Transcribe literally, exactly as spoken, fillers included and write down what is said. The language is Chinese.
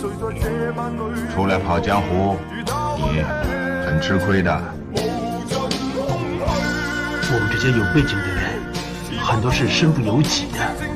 出来跑江湖，你很吃亏的。 我们这些有背景的人，很多是身不由己的。